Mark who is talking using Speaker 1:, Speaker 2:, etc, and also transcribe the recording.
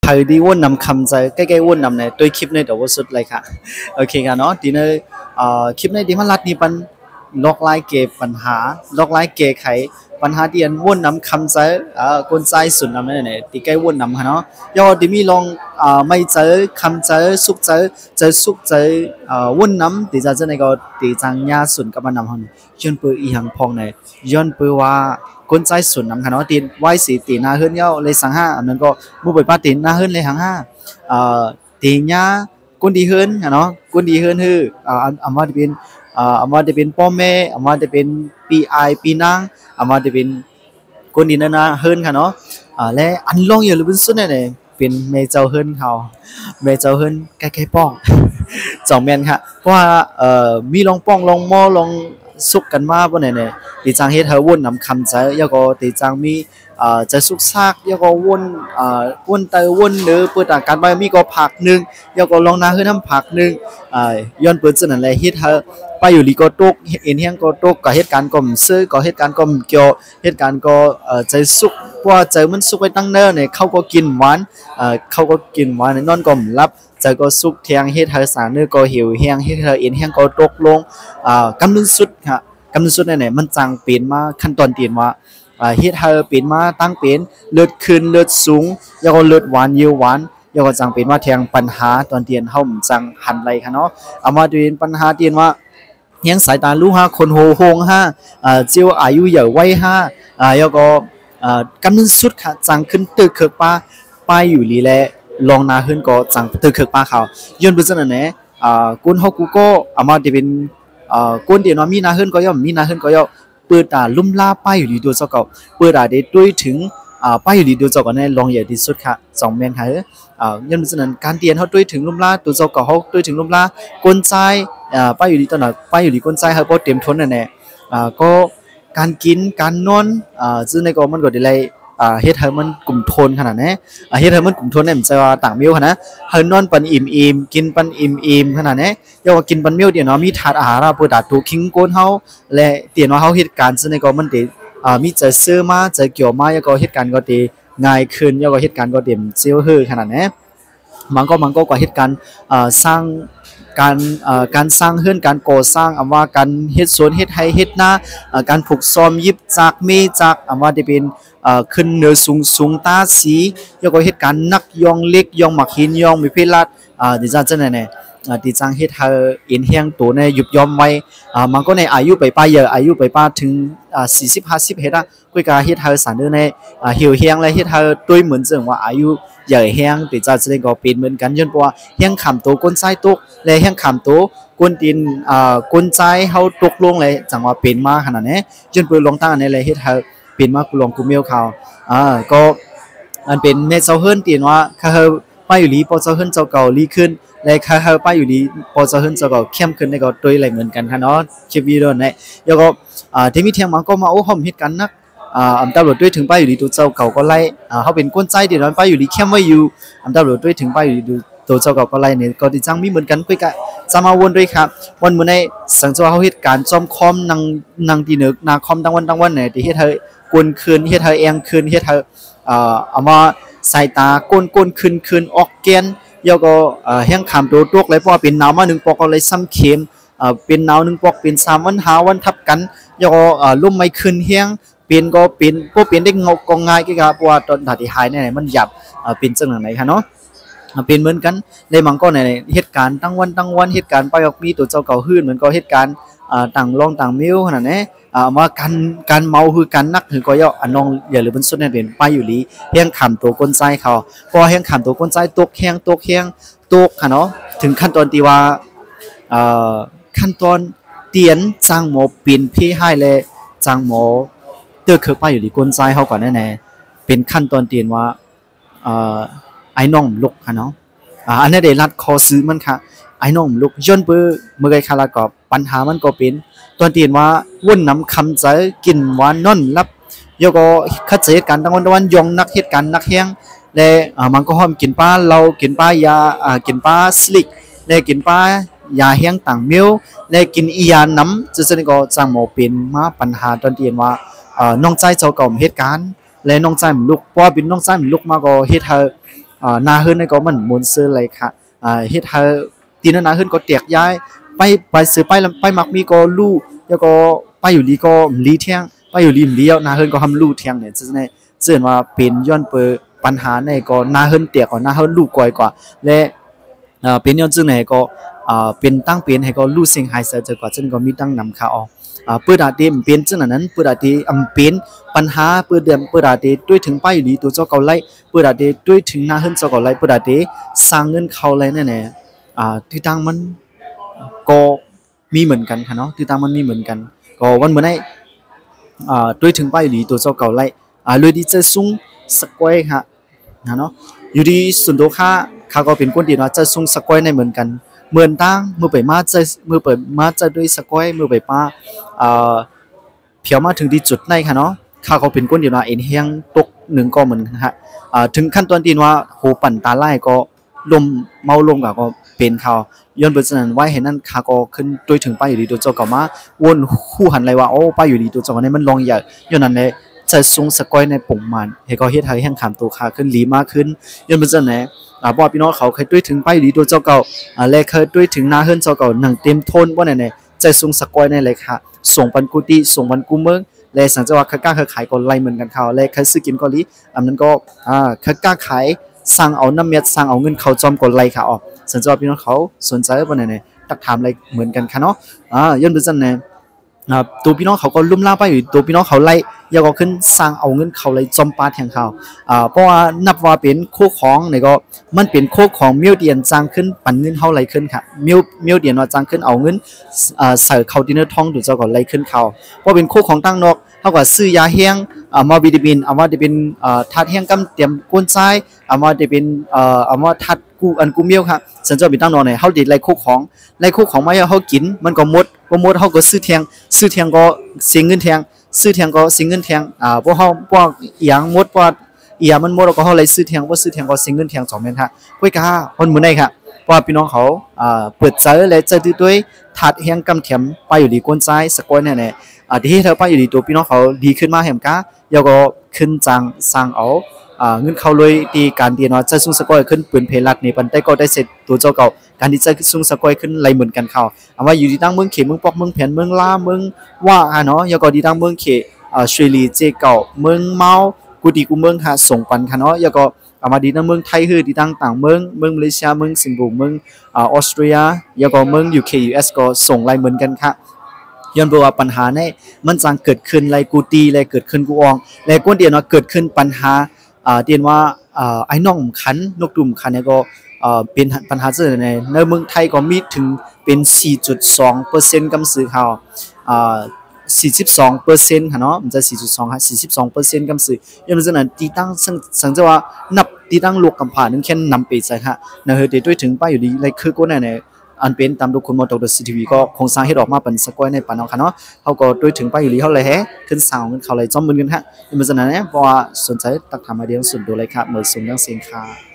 Speaker 1: thời đi quân nằm khămใจcái quân nằm này tôiคลิปในเดี๋ยวว่าสุดเลยค่ะโอเคค่ะเนาะทีนี้คลิปในที่มันลัดนี่เป็นล็อกไลน์เก็บปัญหาล็อกไลน์เก็บไขปัญหาที่อันวนนำคำใจคนใจสุดนำนั่นเนี่ยที่ใกล้วนนำค่ะเนาะยอดที่มีลองไม่เจอคำเจอสุกเจอเจอสุกเจอวนนำที่จะเจอในก็ที่จังยาสุดกับมันนำเขาเนี่ยย้อนเปื่ออีหังพองเนี่ยย้อนเปื่อว่าคนใจสุดนำค่ะเนาะตีไว้สีตีนาเฮิรนเย้าเลยสังห้าอันนั้นก็มุบไปป้าตีนาเฮิรนเลยหังห้าตีญาคนดีเฮิรนค่ะเนาะคนดีเฮิรนคืออันว่าจะเป็นอามาจะเป็นพ่อแม่อามาจะเป็นปีไอปีนางอามาจะเป็นคนดีนาเฮิรนค่ะเนาะและอันลองอยู่หรือเป็นสุดเนี่ยเป็นเมเจ้าเฮิรนเขาเมเจ้าเฮิรนใกล้ๆป้องสองแมนค่ะเพราะว่ามีลองป้องลองมอลองสุกกันมาบ่เนี่ยตีจังเฮ็ดเฮาวนนำคำใจแล้วก็ตีจังมีจะสุกซากแล้วก็วนเตอวนหรือเปิดการไปมีก็ผักนึงแล้วก็ลองนาเฮือน้ำผักนึงย้อนเปิดจังนั้นแหละเฮ็ดเฮาไปอยู่ลีก็ตกเอ็นเฮียงก็ตกก็เหตุการณ์ก็ซื้อก็เหตุการณ์ก็เกี่ยวเหตุการณ์ก็ใจสุกเพราะใจมันสุกไว้ตั้งเนิ่นเนี่ยเขาก็กินหวานเขาก็กินหวานนอนก็รับใจก็สุกเทียงเฮ็ดเฮาสารเนื้อก็หิวเฮียงเฮ็ดเฮาเอ็นเฮียงก็ตกลงกำลังสุดค่ะกำลังสุดเนี่ยมันจังเปลี่ยนมาขั้นตอนเปลี่ยนว่าเฮ็ดเฮาเปลี่ยนมาตั้งเปลี่ยนเลือดขึ้นเลือดสูงแล้วก็เลือดหวานเยอะหวานแล้วก็จังเป็นว่าแทงปัญหาตอนเตียนเฮาจังหันไหลค่ะเนาะเอามาดูปัญหาเตียนว่าเฮียงสายตาลูกฮะคนโหงฮะเจียวอายุเยอะไว้ฮะแล้วก็กำลังสุดค่ะจังขึ้นตึกเคิกป้าอยู่ลีแลลองนาขึ้นก็จังตึกเคิกป้าเขาย้อนไปจังนั้นแหละกุนเฮากูก็เอามาที่เป็นกุนเดียนว่ามีนาขึ้นก็ย่อมมีนาขึ้นก็ย่อมเปิดลุ่มล่าป้าอยู่ลีตัวเจ้าเก่าเปิดได้ด้วยถึงป้าอยู่ลีตัวเจ้าก่อนเนี่ยลองใหญ่ที่สุดค่ะสองแมนค่ะย้อนไปจังนั้นการเตียนเฮาด้วยถึงลุ่มล่าตัวเจ้าเก่าเฮาด้วยถึงลุ่มล่ากวนใจป้าอยู่ลีตอนนั้นป้าอยู่ลีกวนใจเฮาบ่เต็มทนนั่นแหละก็การกินการนอนซึ่งในก็มันก็ได้เลยเฮ็ดให้มันกลุ่มโทนขนาดนี้เฮ็ดให้มันกลุ่มโทนเนี่ยมันจะว่าต่างมิ้วขนาดเฮานอนปันอิ่มกินปันอิ่มขนาดนี้อย่าว่ากินปันมิ้วเดี๋ยวเนาะมีถาดอาหารเพื่อดัดถูกคิงโกนเฮาและเดี๋ยวเนาะเฮาเฮ็ดการซึ่งในก็มันได้มีจะซื้อมาจะเกี่ยวมาแล้วก็เฮ็ดการก็ได้ง่ายขึ้นแล้วก็เฮ็ดการก็เต็มเซลล์ฮือขนาดนี้มันก็กว่าเฮ็ดการสร้างการสร้างเฮือนการก่อสร้างว่าการเฮ็ดสวนเฮ็ดไร่เฮ็ดนาการผูกซ้อมยิบจากเมจากว่าได้เป็นขึ้นเหนือสูงตาสีแล้วก็เฮ็ดการนักยองเล็กยองหมักหินยองมีเพลัดดิจังจังไหนดิจังเฮ็ดให้เอ็นเฮียงตัวในยุบยอมไว้มันก็ในอายุไปป้าเยอะอายุไปป้าถึง40-50เฮ็ดก็กาเฮ็ดให้สารเด้อในเหี่ยวเฮียงและเฮ็ดให้ด้วยเหมือนจังว่าอายุใหญ่แห้งติดจะแสดงก็เป็นเหมือนกันย้อนเพราะว่าแห้งขำโตก้นไส้ตกและแห้งขำโตก้นตีนก้นใจเฮาตกลงเลยจังว่าเป็นมาขนาดนี้ย้อนเปิดลงตั้งอันนี้เลยเฮ็ดให้เป็นมากุลองกุเมียวเขาก็มันเป็นเมเจ้าเฮิรนตีนว่าข้าเฮาป้าอยู่ลีพอเจ้าเฮิรนเจ้าเก่าลีขึ้นและข้าเฮาป้าอยู่ลีพอเจ้าเฮิรนเจ้าเก่าเข้มขึ้นในก็ด้วยอะไรเหมือนกันค่ะเนาะคลิปวิดีโอนี้แล้วก็ที่มีเทียงมันก็มาโอ้หอมเฮ็ดกันนักตำรวจด้วยถึงป้าอยู่ดีตัวเจ้าเก่าก็ไล่เขาเป็นก้นใจเดี๋ยวนั้นป้าอยู่ดีเข้มไว้อยู่ตำรวจด้วยถึงป้าอยู่ดีตัวเจ้าเก่าก็ไล่เนี่ยก็ที่จังมีเหมือนกันคุยกันจะมาวนด้วยครับวันเมื่อในสังเกตว่าเขาเหตุการณ์จอมคอมนางตีนึกนาคอมตั้งวันเนี่ยที่เฮ็ดให้กวนคืนเฮ็ดให้เอียงคืนเฮ็ดให้เอามาสายตาก้นคืนออกแกนแล้วก็แห้งขามตัวตกเลยเพราะว่าเป็นหนาวมา1ปอกก็เลยซ้ำเข็มเป็นหนาว1ปอกเป็น3วัน5วันทับกันแล้วก็ลุ่มไม่คืนแห้งเปลี่ยนก็เปลี่ยนพวกเปลี่ยนได้งกง่ายก็ครับเพราะว่าตอนที่หายเนี่ยมันหยับเป็นจังไหนครับเนาะเป็นเหมือนกันในบางก็ในเหตุการณ์ตั้งวันเหตุการณ์ไปออกมีตัวเจ้าเก่าหื้นเหมือนก็เหตุการณ์ต่างลองต่างมิ้วขนาดนี้มาการเมาคือการนักคือก็ย่อน้องอย่าลืมเป็นสุดเนี่ยเป็นไปอยู่ลีแห้งขำตัวก้นใจเขาพอแห้งขำตัวก้นใจตกแห้งตกค่ะเนาะถึงขั้นตอนที่ว่าขั้นตอนเตียนจ้างหมอเปลี่ยนพี่ให้เลยจ้างหมอเตือคือป้าอยู่ดีก้นใจเขาก่อนแน่ๆเป็นขั้นตอนเตียนว่าไอ้น้องลุกค่ะเนาะอันนี้ได้รัดคอซื้อมันค่ะไอ้น้องลุกย้อนเบอร์เมื่อไงคาราก็ปัญหามันก็เป็นตอนเตียนว่าวนน้ำคำใจกินหวานนอนรับโยก็คัดเสเหตุการณ์ตั้งวันยองนักเหตุการณ์นักแห้งและมันก็ห้อมกินปลาเรากินปลายากินปลาสลิกและกินปลายาแห้งต่างมิ้วและกินอียาน้ำจะก็จังหมอเป็นมาปัญหาตอนเตียนว่าน้องใจเจ้าเก่าเหตุการณ์และน้องใจมันลุกเพราะเป็นน้องใจมันลุกมาก็เฮ็ดให้นาเฮิรนในก็มันมนเสือเลยค่ะเฮ็ดให้ตีนั้นนาเฮิรนก็แตกย้ายไปซื้อไปมักมีก็ลู่แล้วก็ไปอยู่ลีก็ลีเที่ยงไปอยู่ลีเลี้ยวนาเฮิรนก็ทำลู่เที่ยงเนี่ยจะในเสื่อว่าเป็นย้อนเปิดปัญหาในก็นาเฮิรนแตกกว่านาเฮิรนลู่ก่อยกว่าและเป็นย้อนจึงไหนก็เป็นตั้งเป็นให้ก็ลู่เสียงหายเสียจกว่าจึงก็มีตั้งนำข่าวเปิดอาเดมเป็นจังนั้นเปิดอาเดเป็นปัญหาเปิดอาเดด้วยถึงไปอยู่ดีตัวเจ้าเก่าไล่เปิดอาเดด้วยถึงหน้าเฮิรนเจ้าเก่าไล่เปิดอาเดสร้างเงินเขาไล่แน่ๆที่ตั้งมันก็มีเหมือนกันค่ะเนาะที่ตั้งมันมีเหมือนกันก็วันเหมือนไอ้ด้วยถึงไปอยู่ดีตัวเจ้าเก่าไล่เลยดีจะซุ้งสกอยค่ะเนาะอยู่ดีส่วนตัวข้าก็เป็นคนดีว่าจะซุ้งสกอยในเหมือนกันเหมือนตั้งมือไปมาจะด้วยสกอยมือไปป้าเพียวมาถึงที่จุดในค่ะเนาะข้าเขาเป็นคนเดียวนะเอ็นเฮียงตกหนึ่งก็เหมือนฮะถึงขั้นตอนที่ว่าโหปั่นตาไล่ก็ลมเมาลมก็เป็นเขาย้อนเปิดสนันไว้เห็นนั่นข้าก็ขึ้นด้วยถึงป้าอยู่ดีตัวเจ้าก็มาวนคู่หันเลยว่าโอ้ป้าอยู่ดีตัวเจ้าเนี่ยมันลองใหญ่ย้อนนั้นเลยจะซุงสกอยในปุ่งมันเฮก็เฮ็ดให้แห่งขามตัวขาขึ้นหลีมากขึ้นย้อนเปิดสนันเนี่ยบ่พี่น้องเขาเคยด้วยถึงป้าอยู่ดีตัวเจ้าเก่าและเคยด้วยถึงหน้าเฮิรนเจ้าเก่าหนังเต็มทนว่าไหนใจซุงสกอยในเลยค่ะส่งปันกุฏิส่งปันกุเมืองและสังเกตว่าเขากล้าขายก็ไล่เหมือนกันเขาและเขาซื้อกินก็ลีอันนั้นก็เขากล้าขายสั่งเอาน้ำเม็ดสั่งเอาเงินเขาจอมก็ไล่ค่ะสังเกตว่าพี่น้องเขาสนใจว่าไหนตักถามอะไรเหมือนกันค่ะเนาะย้อนดูจันเนี่ยตัวพี่น้องเขาก็ลุ่มล่าไปอยู่ตัวพี่น้องเขาไล่ยาวก็ขึ้นสร้างเอาเงินเขาเลยจอมปาแทงเขาเพราะว่านับว่าเป็นโคของเนี่ยก็มันเป็นโคของเมียวเดียนจางขึ้นปั่นเงินเขาไหลขึ้นค่ะเมียวเดียนว่าจางขึ้นเอาเงินใส่เขาดินเนอร์ทองดูเจ้าก็ไหลขึ้นเขาเพราะเป็นโคของตั้งนกเท่ากับซื้อยาแห้งมาวิตามินว่าจะเป็นธาตุแห้งกำเตรียมก้นใจว่าจะเป็นว่าธาตุกูเมียวค่ะฉันจะเป็นตั้งนกเนี่ยเขาดิไหลโคของมาเขากินมันก็หมดเขาก็ซื้อเทียงก็เสียเงินเทียงซื้อเทียงก็เสียเงินเทียงพวกเขาพวกอย่างหมดพวกมันหมดแล้วก็เขาเลยซื้อเทียงว่าซื้อเทียงก็เสียเงินเทียง2เม็ดฮะคุยกันคนมื้อไหนค่ะเพราะพี่น้องเขาเปิดใจและจะด้วยถาดแห้งกำเทียมไปอยู่ดีก้นใจสกอยเนี่ยที่เธอไปอยู่ดีตัวพี่น้องเขาดีขึ้นมาแหมก้าแล้วก็ขึ้นจังสร้างเอาเงินเขาเลยดีการเดียนว่าจะซุ่งสกอยขึ้นปืนเพลัดในปันได้ก็ได้เสร็จตัวเจ้าเก่าการที่จะซุ่งสกอยขึ้นไหลเหมือนกันเขาว่าอยู่ที่ตั้งเมืองเขตเมืองปอกเมืองแผ่นเมืองล่าเมืองว่าเนาะแล้วก็ที่ตั้งเมืองเขตชวยลีเจเก่าเมืองเมากูดีกูเมืองค่ะส่งปันค่ะเนาะแล้วก็มาดีตั้งเมืองไทยคือที่ตั้งต่างเมืองมาเลเซียเมืองสิงคโปร์เมืองออสเตรียแล้วก็เมือง UK US ก็ส่งไหลเหมือนกันค่ะย้อนบอกว่าปัญหาเนี่ยมันจังเกิดขึ้นไรกูตีไรเกิดขึ้นกูอองและก้นเดียวเนาะเกิดขึ้นปัญหาเดียนว่าไอ้น้องขันนกดุมขันเนี่ยก็เป็นปัญหาเจอในเมืองไทยก็มีถึงเป็น 4.2% กำซื้อข่าว42%ค่ะเนาะมันจะ 4.2 ค่ะ 42% กำซื้อย้อนจากนั้นตีตั้งสังเกตว่านับตีตั้งลูกกำผ่านึงแค่นำไปใช่ค่ะนะเฮด้วยถึงป้ายอยู่ดีไรคือก้นเนี่ยอันเป็นตามดูคนมอเตอร์ซีทีวีก็คงสร้างให้ออกมาเป็นสกอยในปานเอาค่ะเนาะเขาก็ด้วยถึงไปอยู่ลีเขาเลยแฮขึ้นสาวเงินเขาเลยจ้อมมือกันฮะในเมื่อนั้นเนี่ยเพราะว่าสนใจตักทำมาเดียวส่วนตัวเลยครับเหมือนส่งเรื่องเสียงค่ะ